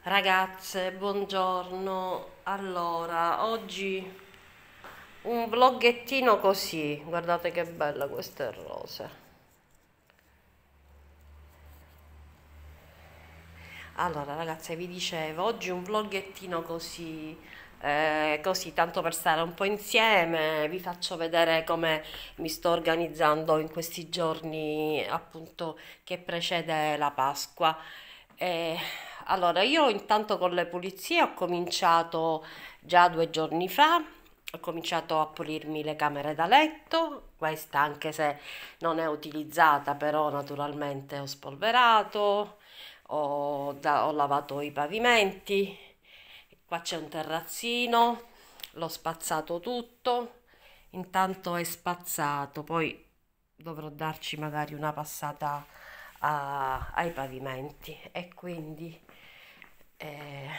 Ragazze, buongiorno. Allora, oggi un vloggettino così. Guardate che bella queste rose. Allora, ragazze, vi dicevo, oggi un vloggettino così, così, tanto per stare un po' insieme. Vi faccio vedere come mi sto organizzando in questi giorni, appunto, che precede la Pasqua. Eh, allora, io intanto con le pulizie ho cominciato già 2 giorni fa. Ho cominciato a pulirmi le camere da letto, questa anche se non è utilizzata, però naturalmente ho spolverato, ho lavato i pavimenti, qua c'è un terrazzino, l'ho spazzato tutto, intanto è spazzato, poi dovrò darci magari una passata ai pavimenti e quindi eh,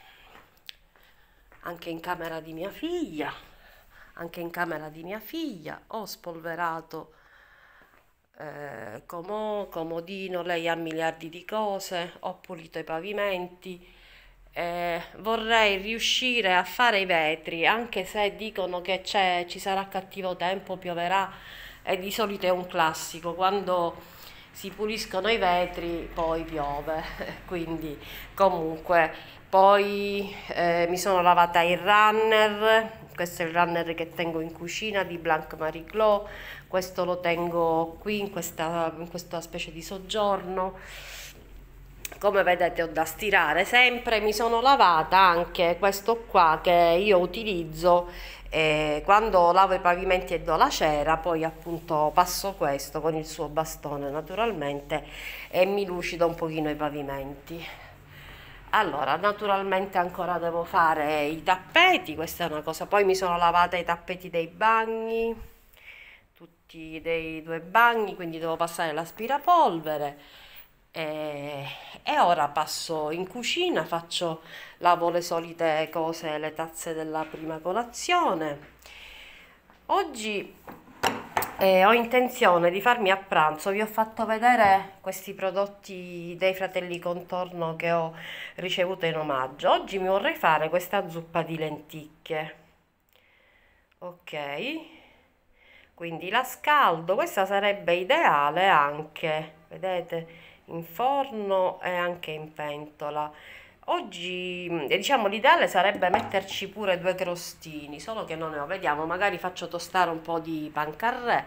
anche in camera di mia figlia, anche in camera di mia figlia ho spolverato comodino, lei ha miliardi di cose, ho pulito i pavimenti. Vorrei riuscire a fare i vetri, anche se dicono che ci sarà cattivo tempo, pioverà, e di solito è un classico, quando si puliscono i vetri poi piove, quindi comunque poi mi sono lavata il runner, questo è il runner che tengo in cucina di Blanc Marie Claude, questo lo tengo qui in questa specie di soggiorno. Come vedete ho da stirare sempre, mi sono lavata anche questo qua che io utilizzo quando lavo i pavimenti e do la cera, poi appunto passo questo con il suo bastone naturalmente e mi lucido un pochino i pavimenti. Allora, naturalmente ancora devo fare i tappeti, questa è una cosa, poi mi sono lavata i tappeti dei bagni, tutti dei due bagni, quindi devo passare l'aspirapolvere e, e ora passo in cucina, lavo le solite cose, le tazze della prima colazione. Oggi ho intenzione di farmi a pranzo, vi ho fatto vedere questi prodotti dei Fratelli Contorno che ho ricevuto in omaggio. Oggi mi vorrei fare questa zuppa di lenticchie. Ok, quindi la scaldo, questa sarebbe ideale anche, vedete, in forno e anche in pentola. Oggi, diciamo, l'ideale sarebbe metterci pure due crostini, solo che non ne ho. Vediamo, magari faccio tostare un po' di pancarré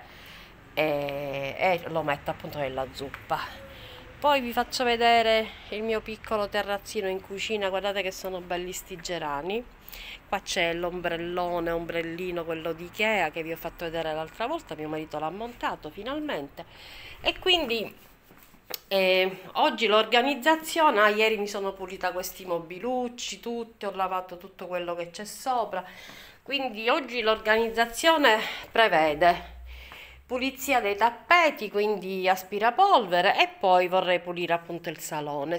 e lo metto appunto nella zuppa. Poi vi faccio vedere il mio piccolo terrazzino in cucina, guardate che sono belli sti gerani. Qua c'è l'ombrellone, ombrellino, quello di Ikea che vi ho fatto vedere l'altra volta, mio marito l'ha montato finalmente. E quindi oggi l'organizzazione, ieri mi sono pulita questi mobilucci, tutti, ho lavato tutto quello che c'è sopra. Quindi oggi l'organizzazione prevede pulizia dei tappeti, quindi aspirapolvere e poi vorrei pulire appunto il salone,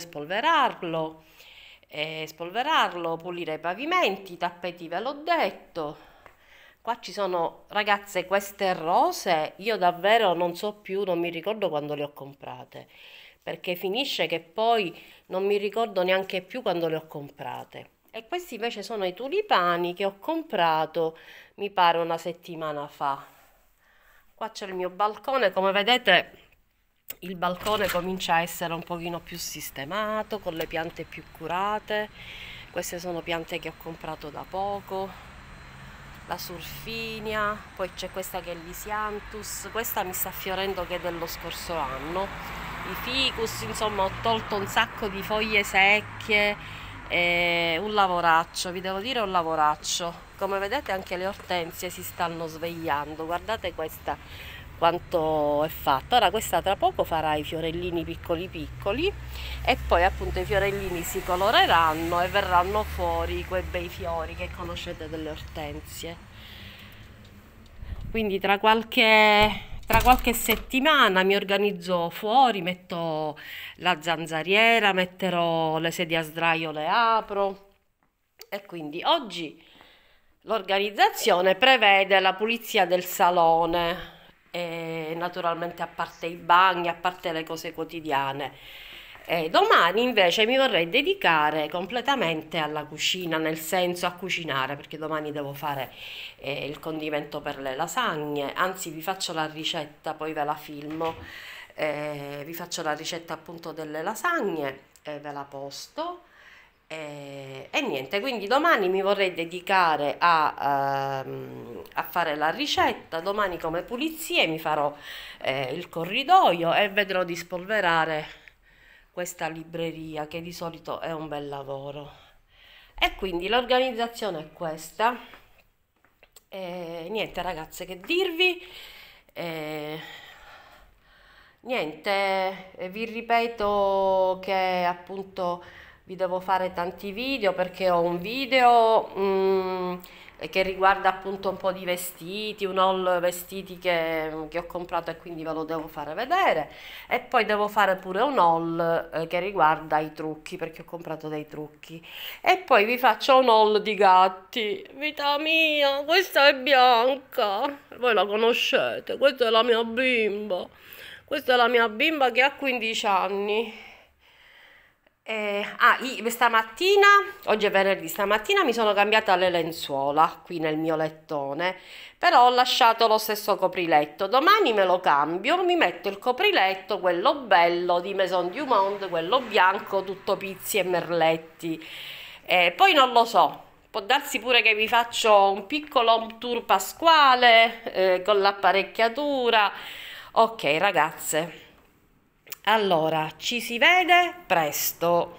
spolverarlo, pulire i pavimenti, i tappeti ve l'ho detto. Qua ci sono, ragazze, queste rose, io davvero non so più, non mi ricordo quando le ho comprate, perché finisce che poi non mi ricordo neanche più quando le ho comprate. E questi invece sono i tulipani che ho comprato, mi pare una settimana fa. Qua c'è il mio balcone, come vedete il balcone comincia a essere un pochino più sistemato, con le piante più curate. Queste sono piante che ho comprato da poco, la surfinia, poi c'è questa che è l'Isianthus, questa mi sta fiorendo che è dello scorso anno, i ficus, insomma ho tolto un sacco di foglie secche, un lavoraccio, vi devo dire un lavoraccio. Come vedete anche le ortensie si stanno svegliando, guardate questa quanto è fatta. Ora questa tra poco farà i fiorellini piccoli piccoli e poi appunto i fiorellini si coloreranno e verranno fuori quei bei fiori che conoscete delle ortensie. Quindi tra qualche settimana mi organizzo fuori, metto la zanzariera, metterò le sedie a sdraio, le apro e quindi oggi l'organizzazione prevede la pulizia del salone, e naturalmente a parte i bagni, a parte le cose quotidiane. Domani invece mi vorrei dedicare completamente alla cucina, nel senso a cucinare, perché domani devo fare il condimento per le lasagne, anzi vi faccio la ricetta, poi ve la filmo, vi faccio la ricetta appunto delle lasagne e ve la posto. E niente, quindi domani mi vorrei dedicare a fare la ricetta, domani come pulizie mi farò il corridoio e vedrò di spolverare questa libreria che di solito è un bel lavoro. E quindi l'organizzazione è questa. Niente ragazze, che dirvi? Eh, Niente, vi ripeto che appunto vi devo fare tanti video perché ho un video che riguarda appunto un po' di vestiti, un haul vestiti che ho comprato e quindi ve lo devo fare vedere. E poi devo fare pure un haul che riguarda i trucchi perché ho comprato dei trucchi. E poi vi faccio un haul di gatti. Vita mia, questa è Bianca, voi la conoscete, questa è la mia bimba. Questa è la mia bimba che ha 15 anni. Stamattina, oggi è venerdì, stamattina mi sono cambiata le lenzuola qui nel mio lettone, però ho lasciato lo stesso copriletto. Domani me lo cambio, mi metto il copriletto, quello bello di Maison du Monde, quello bianco, tutto pizzi e merletti. Poi non lo so, può darsi pure che vi faccio un piccolo home tour pasquale con l'apparecchiatura. Ok, ragazze. Allora, ci si vede presto.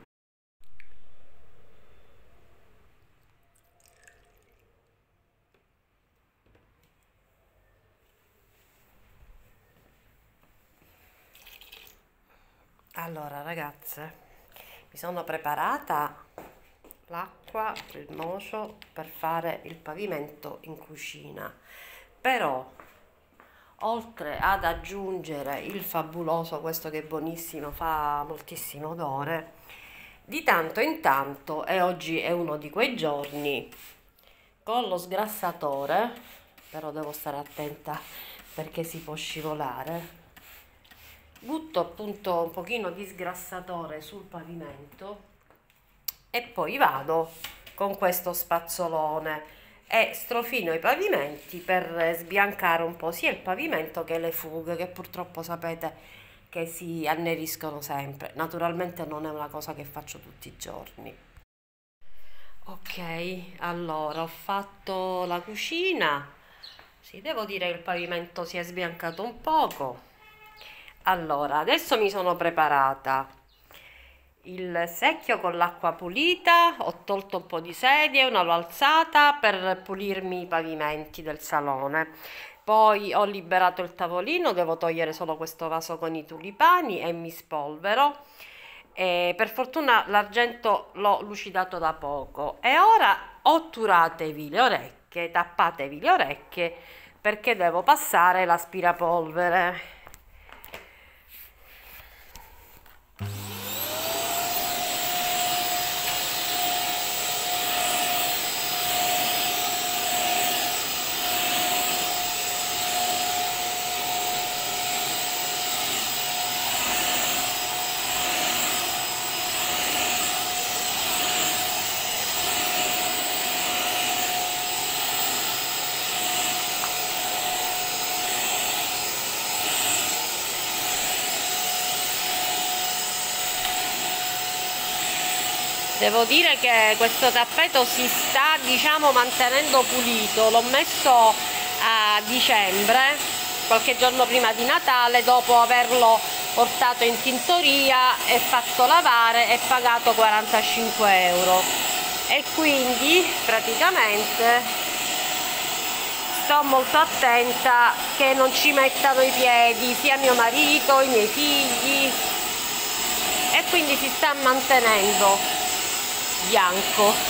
Allora, ragazze, mi sono preparata l'acqua, il nocio per fare il pavimento in cucina. Però, oltre ad aggiungere il fabuloso, questo che è buonissimo, fa moltissimo odore, di tanto in tanto, e oggi è uno di quei giorni, con lo sgrassatore, però devo stare attenta perché si può scivolare, butto appunto un pochino di sgrassatore sul pavimento e poi vado con questo spazzolone e strofino i pavimenti per sbiancare un po' sia il pavimento che le fughe, che purtroppo sapete che si anneriscono sempre. Naturalmente non è una cosa che faccio tutti i giorni. Ok, allora ho fatto la cucina. Sì, devo dire che il pavimento si è sbiancato un poco. Allora, adesso mi sono preparata il secchio con l'acqua pulita, ho tolto un po' di sedie, una l'ho alzata per pulirmi i pavimenti del salone. Poi ho liberato il tavolino, devo togliere solo questo vaso con i tulipani e mi spolvero. Per fortuna l'argento l'ho lucidato da poco e ora otturatevi le orecchie, tappatevi le orecchie perché devo passare l'aspirapolvere. Devo dire che questo tappeto si sta, diciamo, mantenendo pulito. L'ho messo a dicembre, qualche giorno prima di Natale, dopo averlo portato in tintoria e fatto lavare e pagato 45 euro. E quindi praticamente sto molto attenta che non ci mettano i piedi sia mio marito, i miei figli, e quindi si sta mantenendo bianco.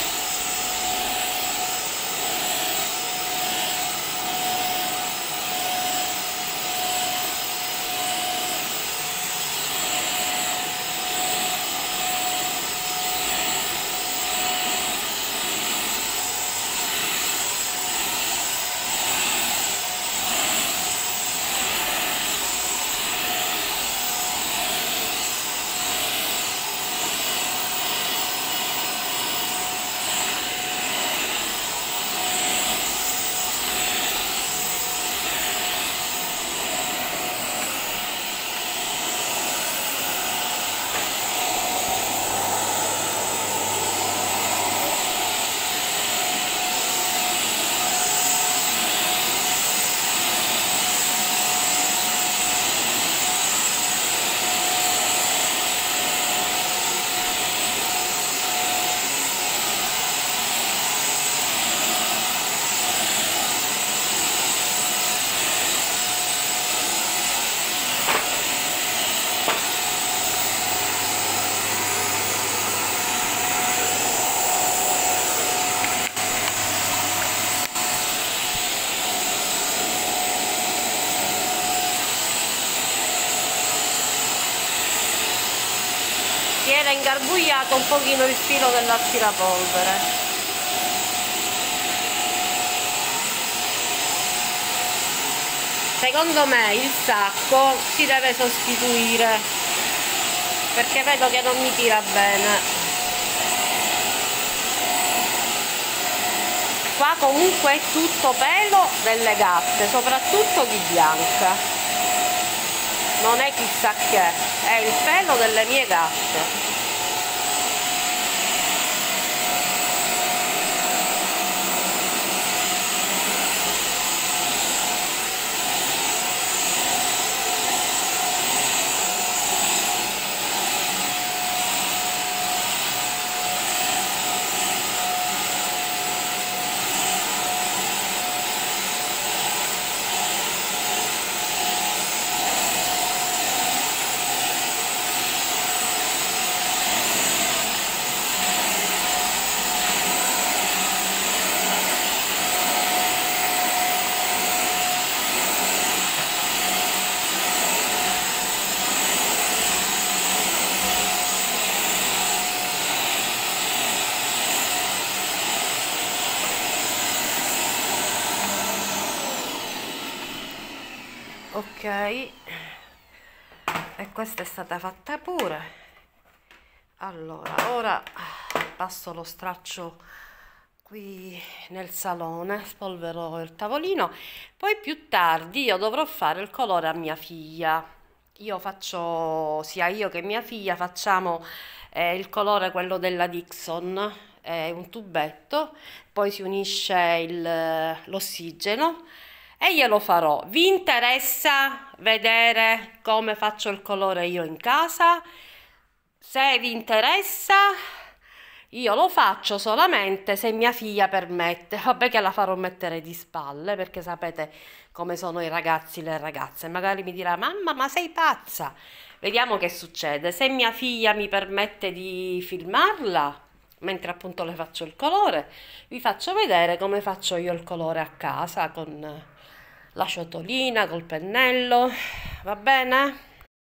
era ingarbugliato un pochino il filo dell'aspirapolvere. Secondo me il sacco si deve sostituire perché vedo che non mi tira bene. Qua comunque è tutto pelo delle gatte, soprattutto di Bianca. Non è chissà che, è il pelo delle mie gatte. Ok, e questa è stata fatta pure. Allora, ora passo lo straccio qui nel salone, spolverò il tavolino, poi più tardi io dovrò fare il colore a mia figlia. Io faccio, sia io che mia figlia facciamo il colore quello della Dixon, è un tubetto, poi si unisce l'ossigeno e io lo farò. Vi interessa vedere come faccio il colore io in casa? Se vi interessa, io lo faccio solamente se mia figlia permette. Vabbè che la farò mettere di spalle perché sapete come sono i ragazzi e le ragazze. Magari mi dirà: mamma, ma sei pazza? Vediamo che succede. Se mia figlia mi permette di filmarla, mentre appunto le faccio il colore, vi faccio vedere come faccio io il colore a casa con la ciotolina, col pennello. Va bene?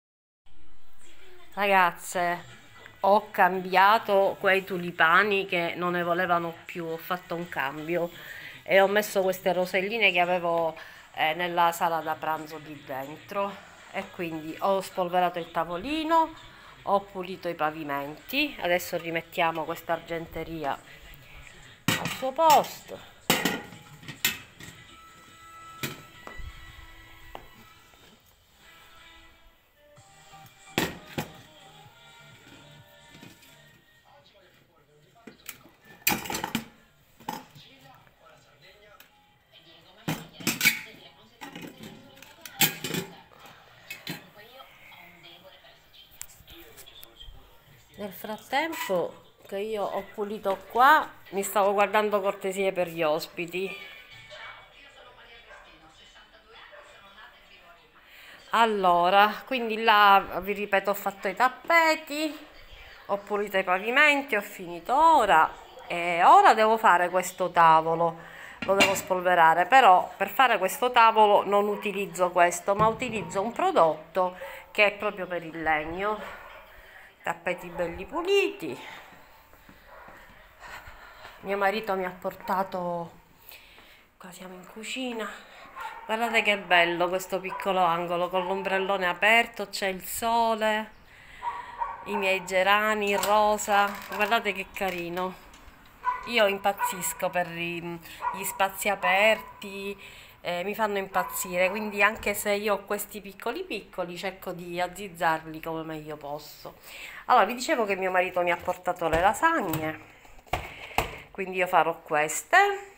Ragazze, ho cambiato quei tulipani che non ne volevano più, ho fatto un cambio e ho messo queste roselline che avevo nella sala da pranzo di dentro e quindi ho spolverato il tavolino, ho pulito i pavimenti, adesso rimettiamo questa argenteria al suo posto. Nel frattempo che io ho pulito qua, mi stavo guardando cortesie per gli ospiti. Allora, quindi là vi ripeto, ho fatto i tappeti, ho pulito i pavimenti, ho finito ora e ora devo fare questo tavolo, lo devo spolverare, però per fare questo tavolo non utilizzo questo, ma utilizzo un prodotto che è proprio per il legno. Tappeti belli puliti. Mio marito mi ha portato, qua siamo in cucina, guardate che bello questo piccolo angolo con l'ombrellone aperto, c'è il sole, i miei gerani rosa, guardate che carino. Io impazzisco per gli spazi aperti, mi fanno impazzire, quindi anche se io ho questi piccoli cerco di azzizzarli come meglio posso. Allora, vi dicevo che mio marito mi ha portato le lasagne, quindi io farò queste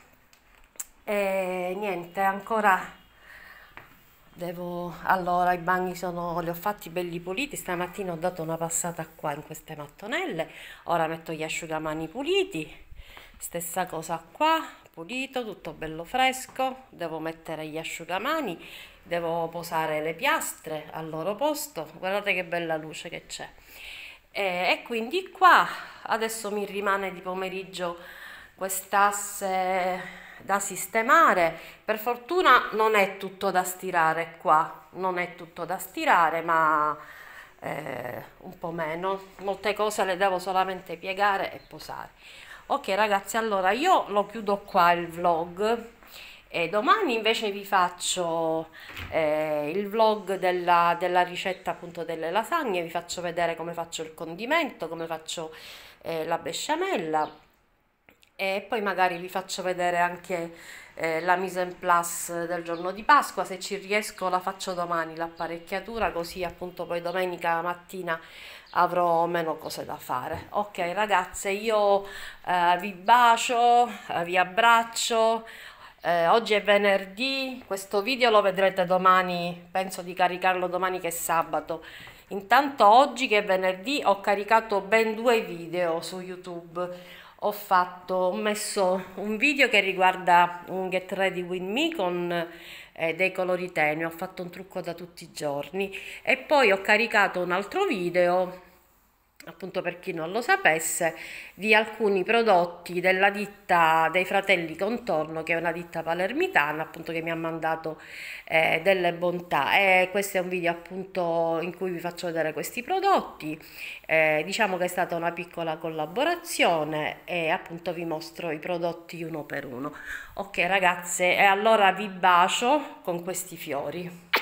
e niente, ancora allora i bagni li ho fatti belli puliti, stamattina ho dato una passata qua in queste mattonelle, ora metto gli asciugamani puliti, stessa cosa qua, pulito, tutto bello fresco, devo mettere gli asciugamani, devo posare le piastre al loro posto, guardate che bella luce che c'è. E quindi qua adesso mi rimane di pomeriggio quest'asse da sistemare. Per fortuna non è tutto da stirare qua, non è tutto da stirare, ma un po' meno, molte cose le devo solamente piegare e posare. Ok ragazzi, allora io lo chiudo qua il vlog e domani invece vi faccio il vlog della ricetta appunto delle lasagne, vi faccio vedere come faccio il condimento, come faccio la besciamella e poi magari vi faccio vedere anche la mise en place del giorno di Pasqua, se ci riesco la faccio domani l'apparecchiatura, così appunto poi domenica mattina avrò meno cose da fare. Ok ragazze, io vi bacio, vi abbraccio. Oggi è venerdì, questo video lo vedrete domani, penso di caricarlo domani che è sabato. Intanto oggi che è venerdì ho caricato ben 2 video su YouTube. Ho messo un video che riguarda un Get Ready With Me con dei colori tenui, ho fatto un trucco da tutti i giorni e poi ho caricato un altro video, appunto per chi non lo sapesse, di alcuni prodotti della ditta dei fratelli Contorno, che è una ditta palermitana, appunto che mi ha mandato delle bontà, e questo è un video appunto in cui vi faccio vedere questi prodotti. Diciamo che è stata una piccola collaborazione e appunto vi mostro i prodotti uno per uno. Ok ragazze, e allora vi bacio con questi fiori.